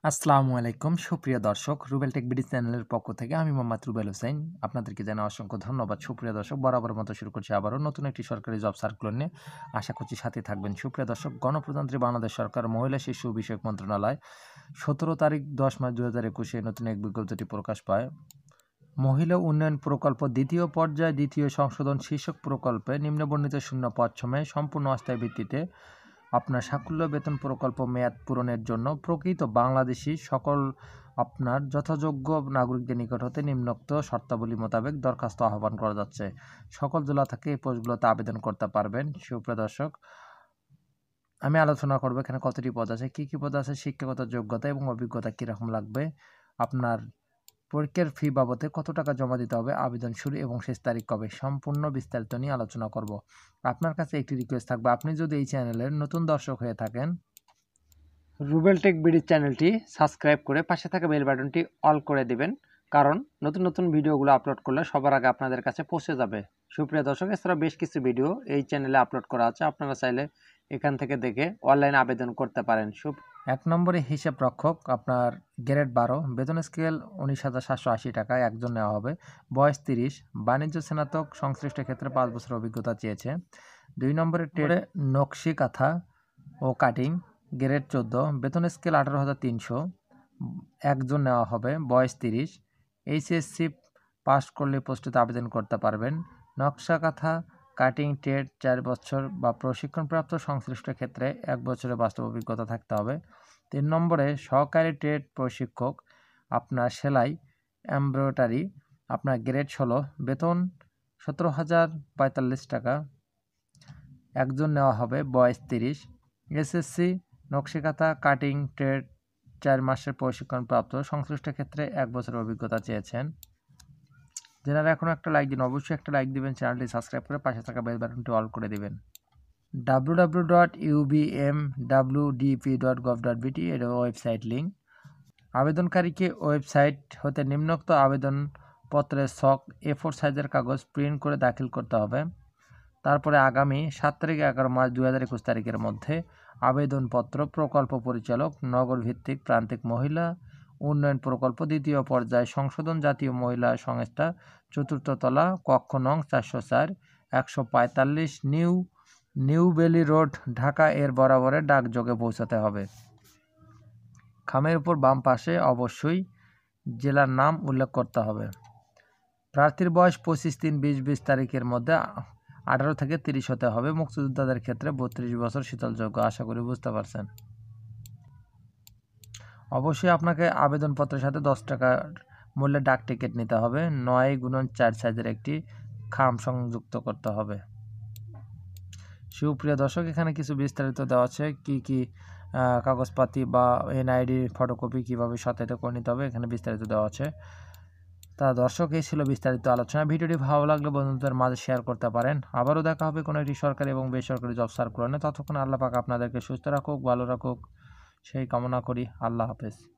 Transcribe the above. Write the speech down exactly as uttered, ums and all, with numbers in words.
আসসালামু আলাইকুম সুপ্রিয় দর্শক, রুবেল টেক বিডি চ্যানেলের পক্ষ থেকে আমি মোহাম্মদ রুবেল হোসেন আপনাদেরকে জানাই অসংখ্য ধন্যবাদ। সুপ্রিয় দর্শক, বরাবর মতো শুরু করছি আবারও নতুন একটি সরকারি জব সার্কুলার নিয়ে। আশা করছি সাথে থাকবেন। সুপ্রিয় দর্শক, গণপ্রজাতন্ত্রী বাংলাদেশ সরকার মহিলা শিশু বিষয়ক মন্ত্রণালয় সতেরো তারিখ দশ মার্চ দু হাজার একুশে নতুন এক বিজ্ঞপ্তিটি প্রকাশ পায়। মহিলা উন্নয়ন প্রকল্প দ্বিতীয় পর্যায় দ্বিতীয় সংশোধন শীর্ষক প্রকল্পে নিম্নবর্ণিত শূন্য পদ সময়ে সম্পূর্ণ অস্থায়ী ভিত্তিতে আপনার সাকুল্য বেতন প্রকল্প মেয়াদ পূরণের জন্য প্রকৃত বাংলাদেশি সকল আপনার যথাযোগ্য নাগরিকদের নিকট হতে নিম্নোক্ত শর্তাবলী মোতাবেক দরখাস্ত আহ্বান করা যাচ্ছে। সকল জেলা থেকে এই পোস্টগুলোতে আবেদন করতে পারবেন। সুপ্রিয় দর্শক, আমি আলোচনা করবো এখানে কতটি পদ আছে, কি কি পদ আছে, শিক্ষাগত যোগ্যতা এবং অভিজ্ঞতা কীরকম লাগবে, আপনার পরীক্ষার ফি বাবদে কত টাকা জমা দিতে হবে, আবেদন শুরু এবং শেষ তারিখ কবে, সম্পূর্ণ বিস্তারিত নিয়ে আলোচনা করব। আপনার কাছে একটি রিকোয়েস্ট থাকবে, আপনি যদি এই চ্যানেলের নতুন দর্শক হয়ে থাকেন, রুবেল টেক বিডি চ্যানেলটি সাবস্ক্রাইব করে পাশে থাকা বেল বাটনটি অল করে দিবেন, কারণ নতুন নতুন ভিডিওগুলো আপলোড করলে সবার আগে আপনাদের কাছে পৌঁছে যাবে। সুপ্রিয় দর্শক, এছাড়া বেশ কিছু ভিডিও এই চ্যানেলে আপলোড করা আছে, আপনারা চাইলে এখান থেকে দেখে অনলাইন আবেদন করতে পারেন। এক নম্বরে হিসাব রক্ষক, আপনার গ্রেড বারো, বেতন স্কেল উনিশ হাজার সাতশো আশি টাকা একজন নেওয়া হবে, বয়স তিরিশ, বাণিজ্য স্নাতক, সংশ্লিষ্ট ক্ষেত্রে পাঁচ বছর অভিজ্ঞতা চেয়েছে। দুই নম্বরে ট্রেডে নকশি কাঁথা ও কাটিং, গ্রেড চোদ্দো, বেতন স্কেল আঠারো হাজার তিনশো একজন নেওয়া হবে, বয়স তিরিশ, এইচএসসি পাস করলে পোস্টে আবেদন করতে পারবেন। নকশা কাঁথা কাটিং ট্রেড চার বছর বা প্রশিক্ষণপ্রাপ্ত, সংশ্লিষ্ট ক্ষেত্রে এক বছরের বাস্তব অভিজ্ঞতা থাকতে হবে। তিন নম্বরে সহকারী ট্রেড প্রশিক্ষক, আপনার সেলাই এমব্রয়ডারি, আপনার গ্রেড ষোলো, বেতন সতেরো হাজার পঁয়তাল্লিশ টাকা একজন নেওয়া হবে, বয়স তিরিশ, এসএসসি নকশিকাঁথা কাটিং ট্রেড চার মাসের প্রশিক্ষণপ্রাপ্ত, সংশ্লিষ্ট ক্ষেত্রে এক বছরের অভিজ্ঞতা চেয়েছেন। যারা এখনও একটা লাইক দিন, অবশ্যই একটা লাইক দিবেন, চ্যানেলটি সাবস্ক্রাইব করে পাশে থাকা বেল বাটনটি অল করে দিবেন। W W dot U B M W D P dot gov dot BD এর ওয়েবসাইট লিঙ্ক। আবেদনকারীকে ওয়েবসাইট হতে নিম্নোক্ত আবেদনপত্রের ছক এ ফোর সাইজের কাগজ প্রিন্ট করে দাখিল করতে হবে। তারপরে আগামী সাত তারিখ এগারো মার্চ দুই হাজার একুশ তারিখের মধ্যে আবেদনপত্র প্রকল্প পরিচালক, নগর ভিত্তিক প্রান্তিক মহিলা উন্নয়ন প্রকল্প দ্বিতীয় পর্যায় সংশোধন, জাতীয় মহিলা সংস্থা, চতুর্থ তলা, কক্ষ নং চারশো চার, একশো পঁয়তাল্লিশ new new Baily road, Dhaka এর বরাবরে ডাকযোগে পৌঁছাতে হবে। খামের উপর বাম পাশে অবশ্যই জেলার নাম উল্লেখ করতে হবে। প্রার্থীর বয়স পঁচিশ তিন বিশ বিশ তারিখের মধ্যে আঠারো থেকে তিরিশ হতে হবে। মুক্তিযোদ্ধাদের ক্ষেত্রে বত্রিশ বছর শীতলযোগ্য। আশা করি বুঝতে পারছেন। অবশ্যই আপনাকে আবেদনপত্রের সাথে দশ টাকার মূল্যে ডাক টিকিট নিতে হবে। নয় গুণন চার সাইজের একটি খাম সংযুক্ত করতে হবে। সুপ্রিয় দর্শক, এখানে কিছু বিস্তারিত দেওয়া আছে, কি কি কাগজপাতি বা এনআইডি ফটোকপি কীভাবে সত্যায়িত করে নিতে হবে, এখানে বিস্তারিত দেওয়া আছে। তা দর্শক, এই ছিল বিস্তারিত আলোচনা। ভিডিওটি ভালো লাগলে বন্ধুদের মাঝে শেয়ার করতে পারেন। আবারও দেখা হবে কোনো একটি সরকারি এবং বেসরকারি জব সার্কুলারে। ততক্ষণ আল্লাহ পাক আপনাদেরকে সুস্থ রাখুক, ভালো রাখুক, সেই কামনা করি। আল্লাহ হাফেজ।